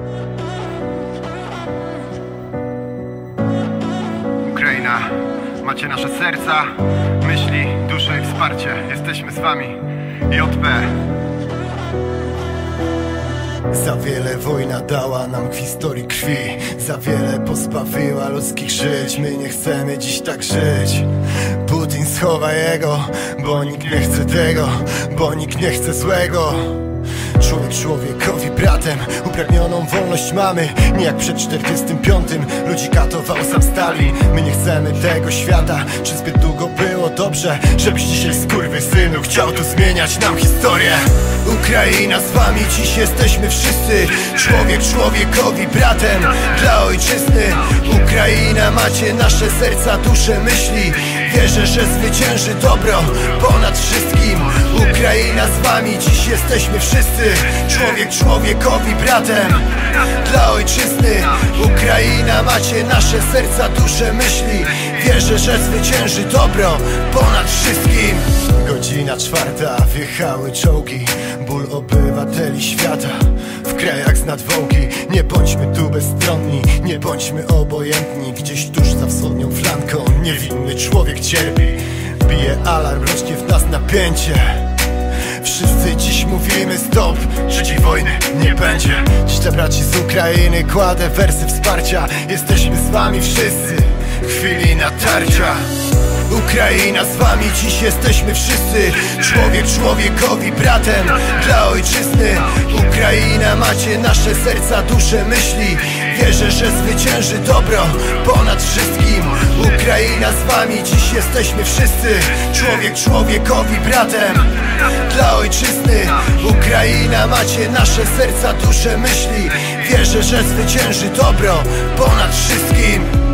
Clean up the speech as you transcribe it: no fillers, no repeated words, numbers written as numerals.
Ukraina, macie nasze serca, myśli, duszę i wsparcie. Jesteśmy z wami. JP. Za wiele wojna dała nam w historii krwi, za wiele pozbawiła ludzkich żyć. My nie chcemy dziś tak żyć. Putin schowa jego, bo nikt nie chce tego, bo nikt nie chce złego. Człowiek człowiekowi bratem, upragnioną wolność mamy. Nie jak przed 45, ludzi katował sam Stalin. My nie chcemy tego świata, czy zbyt długo było dobrze, żebyś dzisiaj skurwysynu chciał tu zmieniać nam historię. Ukraina, z wami dziś jesteśmy wszyscy. Człowiek człowiekowi bratem, dla ojczyzny. Ukraina, macie nasze serca, dusze, myśli. Wierzę, że zwycięży dobro ponad wszystkim. Ukraina, z wami dziś jesteśmy wszyscy. Człowiek człowiekowi bratem, dla ojczyzny. Ukraina, macie nasze serca, dusze, myśli. Wierzę, że zwycięży dobro ponad wszystkim. Godzina 4, wjechały czołgi. Ból obywateli świata w krajach z nadwołki. Nie bądźmy tu bezstronni, nie bądźmy obojętni. Gdzieś tuż za wschodnią flanką niewinny człowiek cierpi. Bije alarm, rośnie w nas napięcie. Wszyscy dziś mówimy stop, trzeciej wojny nie będzie. Dziś dla braci z Ukrainy kładę wersy wsparcia. Jesteśmy z wami wszyscy w chwili natarcia. Ukraina, z wami dziś jesteśmy wszyscy. Człowiek człowiekowi bratem, dla ojczyzny. Ukraina, macie nasze serca, dusze, myśli. Wierzę, że zwycięży dobro ponad wszystkim. Ukraina, z wami dziś jesteśmy wszyscy. Człowiek człowiekowi bratem, dla ojczyzny. Ukraina, macie nasze serca, dusze, myśli. Wierzę, że zwycięży dobro ponad wszystkim.